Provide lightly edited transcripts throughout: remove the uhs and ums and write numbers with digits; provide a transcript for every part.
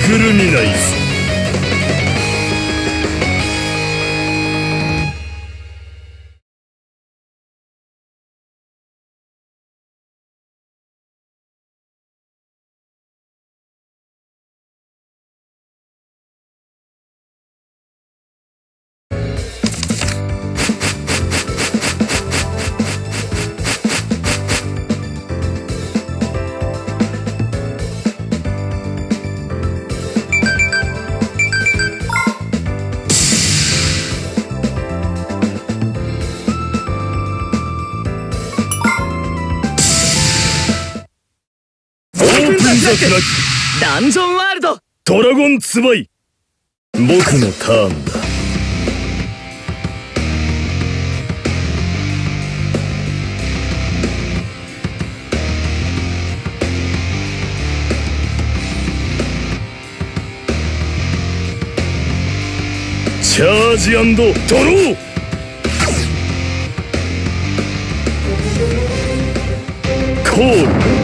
くるみないぞ。 ダンジョンワールドドラゴンツバイ、僕のターンだ。チャージ&ドロー。コール。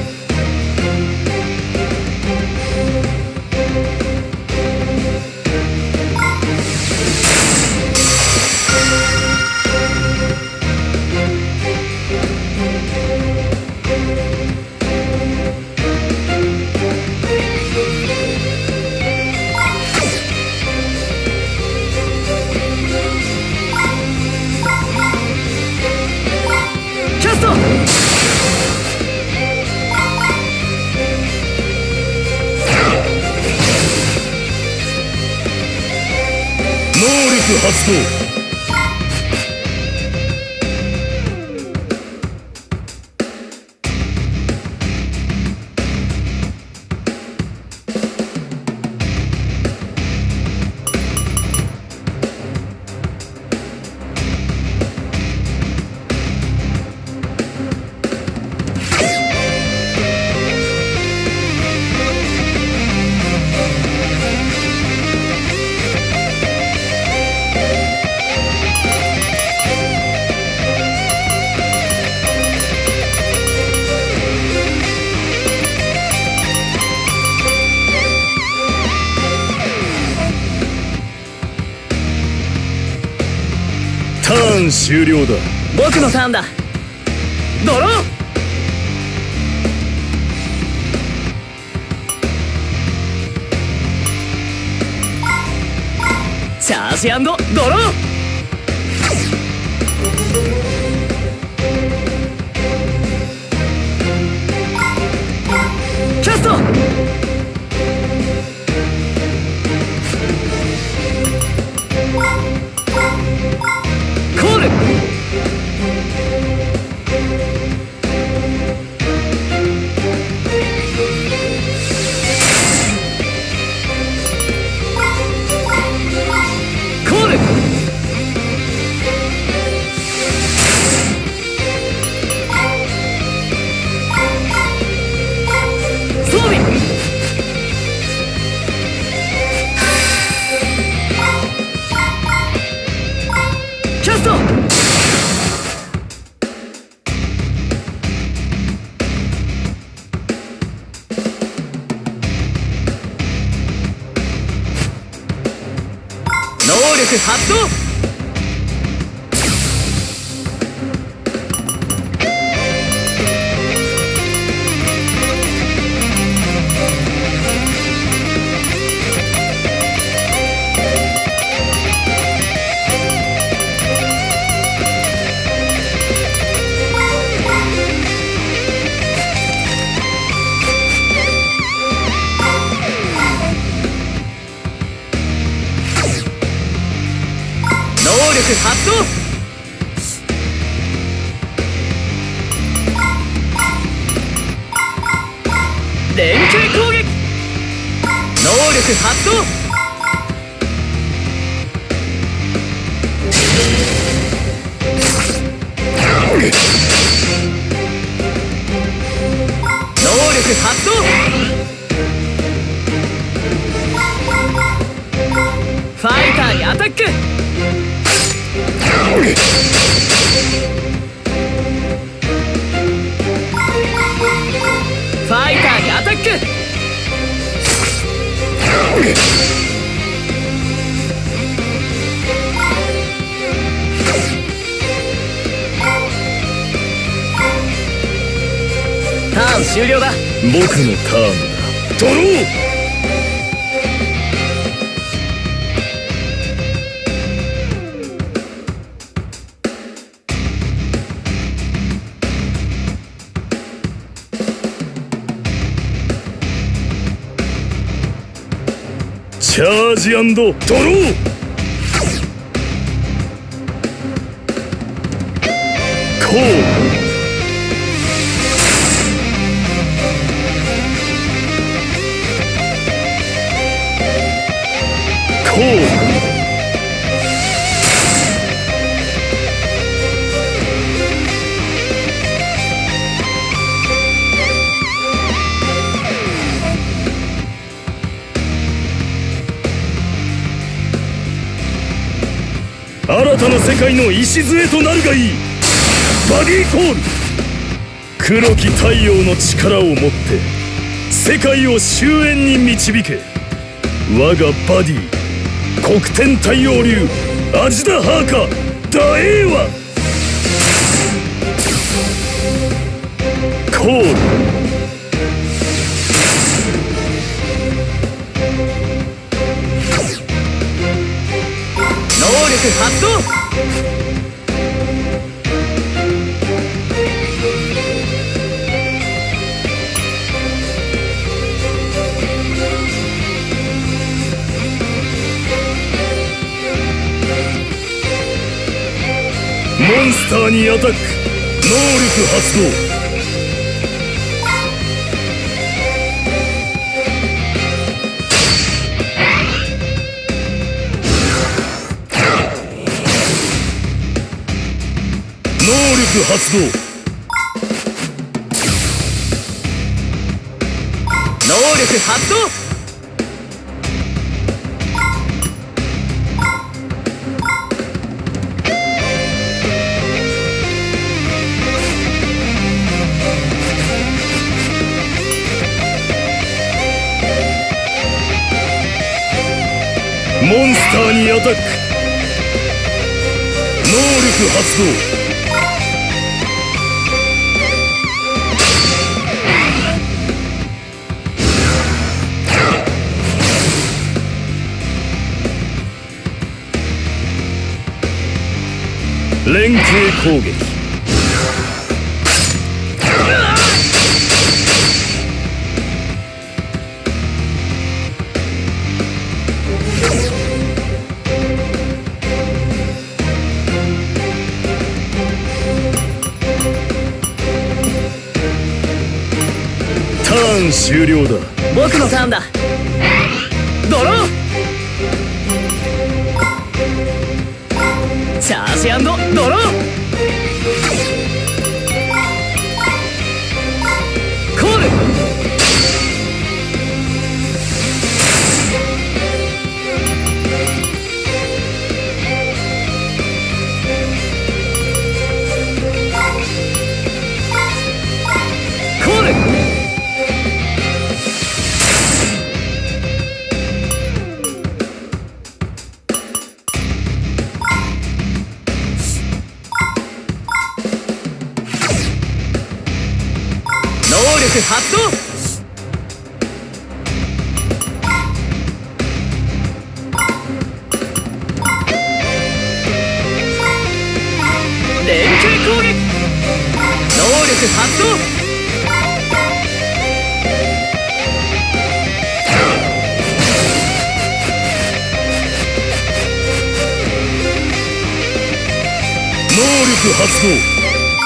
発動。ターン終了だ。 僕のターンだ。ドロー。チャージ&ドロー。キャスト。コール。コール。装備。キャスト。能力発動。能力発動。連携攻撃。能力発動。能力発動。ファイターにアタック。ファイターにアタック。 ターン終了だ。 僕のターンだ。ドロー。チャージ&ドロー。コール。コール。新たな世界の礎となるがいい。バディコール。黒き太陽の力をもって世界を終焉に導け。我がバディ黒天太陽流アジダハーカ大英和。コール。 発動。 モンスターにアタック。能力発動。発動。 能力発動。 モンスターにアタック。能力発動。連携攻撃。ターン終了だ。 僕のターンだ。ドロー。チャージ&ドロー。コール。コール。発動。連携攻撃。能力発動。 能力発動。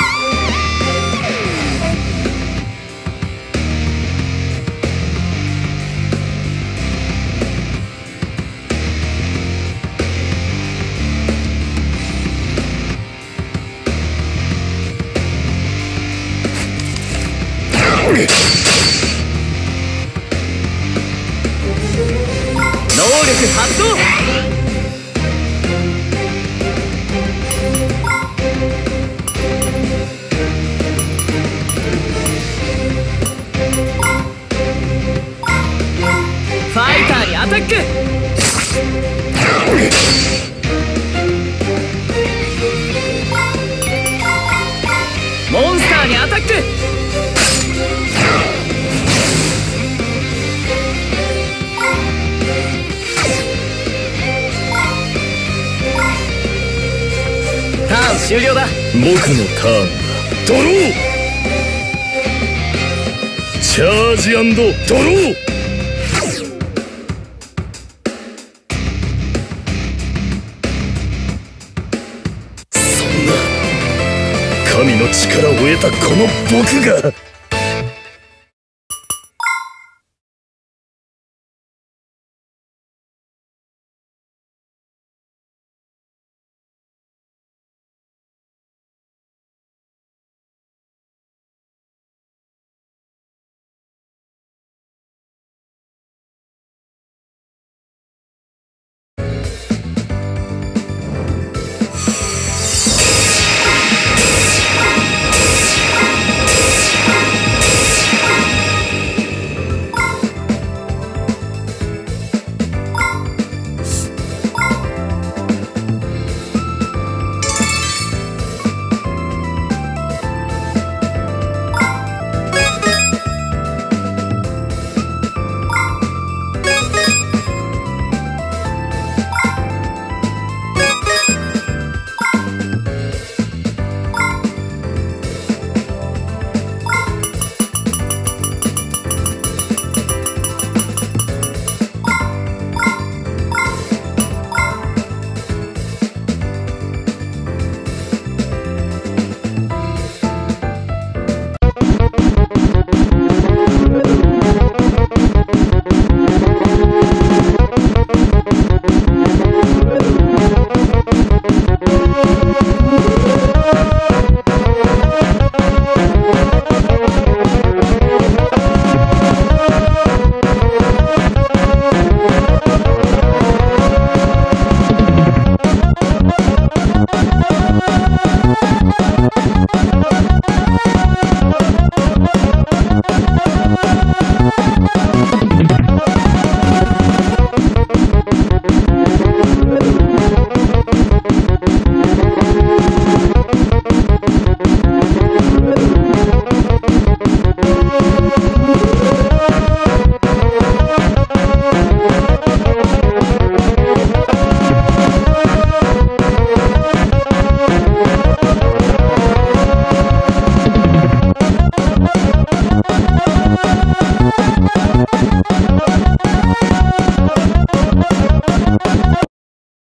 能力発動。ファイターにアタック。 ーにアタック。ターン終了だ。 僕のターンだ。ドロー。チャージ&ドロー。そんな神の力を得たこの僕が。